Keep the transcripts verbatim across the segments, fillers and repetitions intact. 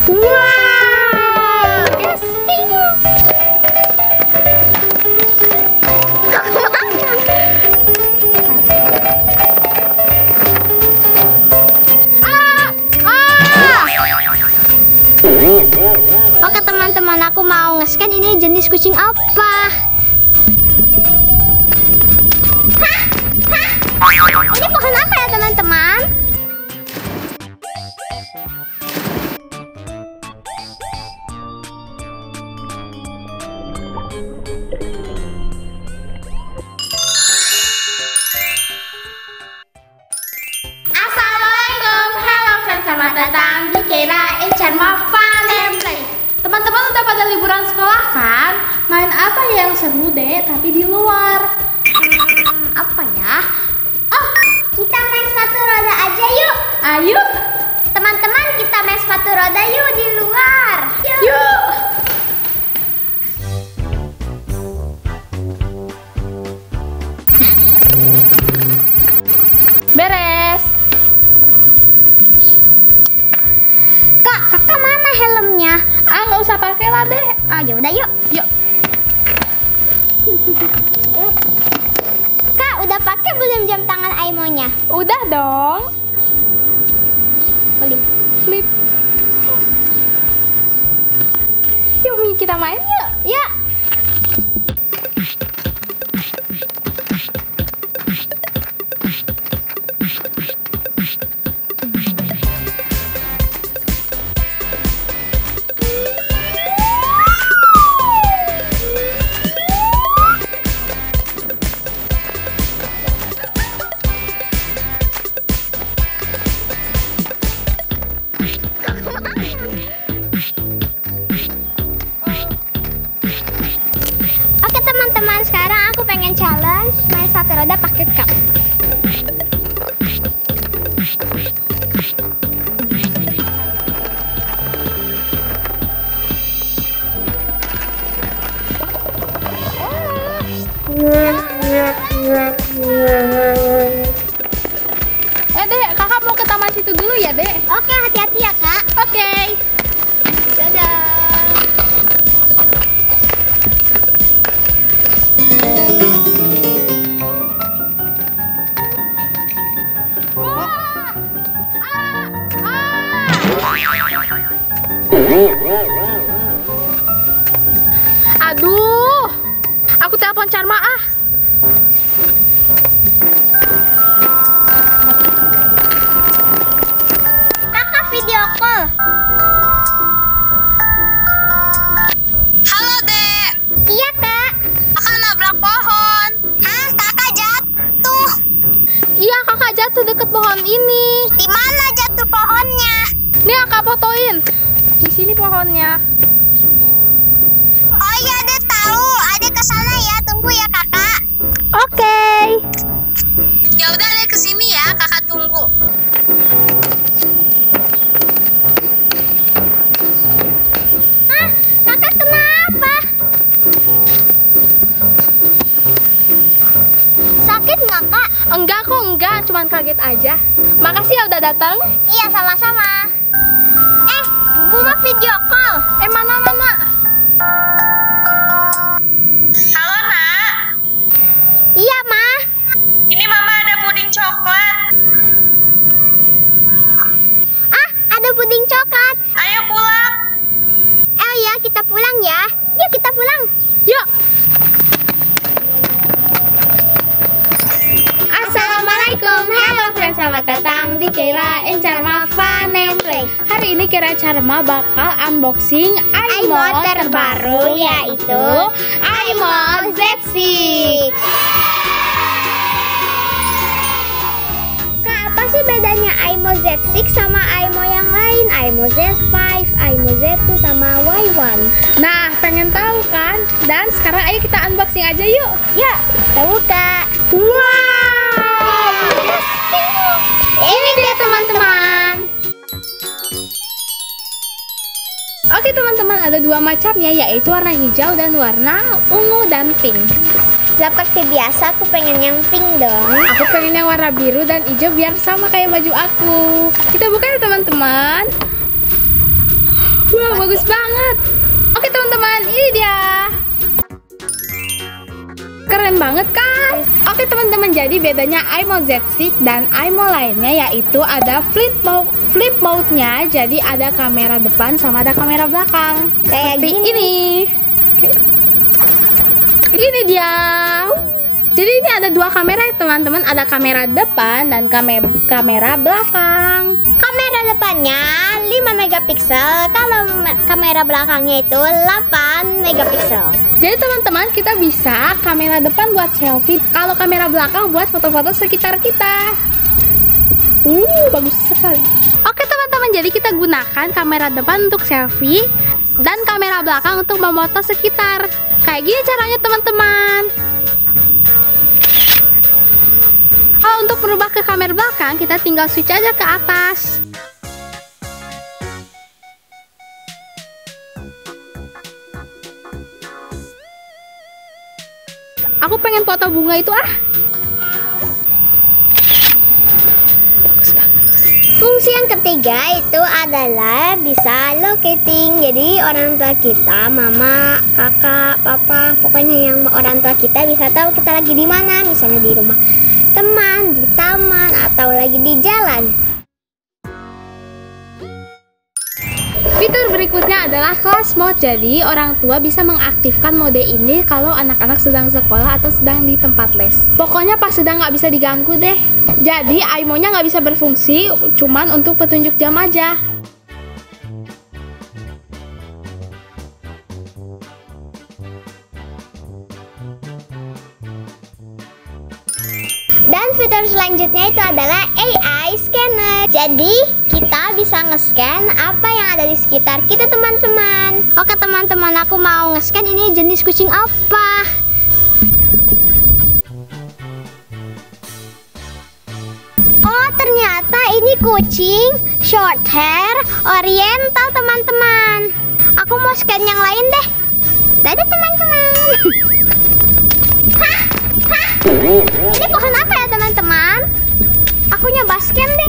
Wow, yes, pink. Ah, ah. Oke teman-teman, aku mau nge-scan ini jenis kucing apa. Hah? Hah? Ini pohon apa ya teman-teman? Assalamualaikum, halo friends, selamat datang di Kira Charma Fun and Play. Teman-teman udah pada liburan sekolah kan? Main apa yang seru deh tapi di luar? Hmm, apa ya? Oh, kita main sepatu roda aja yuk. Ayo. Teman-teman, kita main sepatu roda yuk di luar. Yuk. Yuk. Beres. Kak, kakak mana helmnya? Ah, nggak usah pakai lah deh. Ah, ya udah yuk. Yuk. Kak, udah pakai belum jam tangan Aimonya? Udah dong. Flip, flip. Yuk, Mi, kita main yuk. Yuk. Oke teman-teman, sekarang aku pengen challenge main sepatu roda pakai cup. Eh dek, kakak mau ke taman situ dulu ya dek? Oke, hati-hati ya kak. Oke. Dadah. Aduh, aku telepon Charma ah. Kakak video call. Halo, Dek. Iya kak. Kakak nabrak pohon. Hah, kakak jatuh. Iya, kakak jatuh deket pohon ini. Di mana jatuh pohonnya? Nih, kakak fotoin. Di sini pohonnya. Oh iya, Ade tahu. Ade kesana ya. Tunggu ya kakak. Oke. Ya udah, Dek, kesini ya. Kakak tunggu. Hah, kakak kenapa? Sakit nggak kak? Enggak kok, enggak. Cuman kaget aja. Makasih ya udah datang. Iya, sama-sama. Eh, Buma video call. Eh, mana-mana? Halo nak, Iya, Ma. ini mama ada puding coklat. Ah, ada puding coklat. Ayo pulang. Eh ya, kita pulang ya. Yuk kita pulang. Yuk. Assalamualaikum, hello friends, selamat datang di Kira Charma Fun and Play. Hari ini Kira Charma bakal unboxing Aimo terbaru yaitu Aimo Z enam. Kak, apa sih bedanya Aimo Z enam sama Aimo yang lain? Aimo Z lima, Aimo Z dua sama Y satu. Nah, pengen tahu kan? Dan sekarang ayo kita unboxing aja yuk. Yuk, kita buka. Wow, ini dia teman-teman. Oke teman-teman, ada dua macamnya, yaitu warna hijau dan warna ungu dan pink. Seperti biasa, aku pengen yang pink dong. Aku pengen yang warna biru dan hijau biar sama kayak baju aku. Kita buka ya teman-teman. emang bagus banget. Oke teman-teman, ini dia. Keren banget kan? Oke teman-teman, jadi bedanya iMo Z enam dan iMo lainnya yaitu ada flip mode. Flip mode-nya jadi ada kamera depan sama ada kamera belakang. Kayak Seperti gini. ini. Oke. Ini dia. Jadi ini ada dua kamera ya teman-teman, ada kamera depan dan kamera kamera belakang. Kamera depannya lima megapiksel, kalau me- kamera belakangnya itu delapan megapiksel. Jadi teman-teman, kita bisa kamera depan buat selfie, kalau kamera belakang buat foto-foto sekitar kita. Uh, bagus sekali. Oke teman-teman, jadi kita gunakan kamera depan untuk selfie dan kamera belakang untuk memoto sekitar. Kayak gini caranya teman-teman. Oh, untuk berubah ke kamera belakang, kita tinggal switch aja ke atas. Aku pengen foto bunga itu ah. Bagus banget. Fungsi yang ketiga itu adalah bisa locating. Jadi orang tua kita, mama, kakak, papa, pokoknya yang orang tua kita bisa tahu kita lagi di mana, misalnya di rumah teman, di taman, atau lagi di jalan. Fitur berikutnya adalah class mode. Jadi orang tua bisa mengaktifkan mode ini kalau anak-anak sedang sekolah atau sedang di tempat les. Pokoknya pas sedang nggak bisa diganggu deh. Jadi iMo-nya nggak bisa berfungsi, cuman untuk petunjuk jam aja. Dan fitur selanjutnya itu adalah A I scanner. Jadi kita bisa nge-scan apa yang ada di sekitar kita teman-teman. Oke teman-teman, aku mau nge-scan ini jenis kucing apa. Oh ternyata ini kucing short hair oriental teman-teman. Aku mau scan yang lain deh. Dadah teman-teman. Hah? Hah? Ini pohon apa ya teman-teman? Aku nyoba scan deh.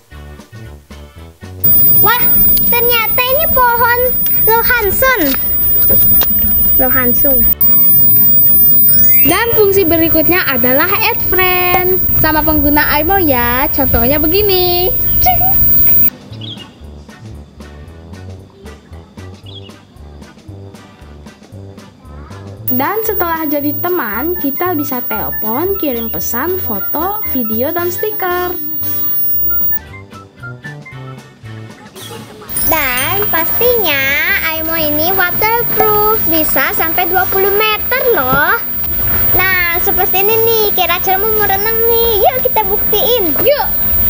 Wah, ternyata ini pohon Lohansun. Lohansun. Dan fungsi berikutnya adalah add friend sama pengguna iMo ya. Contohnya begini. Cing. Dan setelah jadi teman, kita bisa telepon, kirim pesan, foto, video, dan stiker. Dan pastinya iMo ini waterproof, bisa sampai dua puluh meter loh. Nah, seperti ini nih, kayak Rachel mau renang nih. Yuk kita buktiin. Yuk!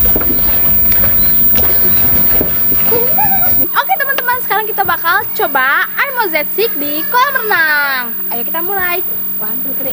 Oke teman-teman, sekarang kita bakal coba iMo Z enam di kolam renang. Ayo kita mulai. One, two, three.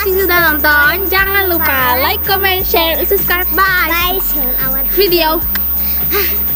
kasih sudah nonton. Jangan lupa like, comment, share, subscribe. Bye. Bye, see you on our Video.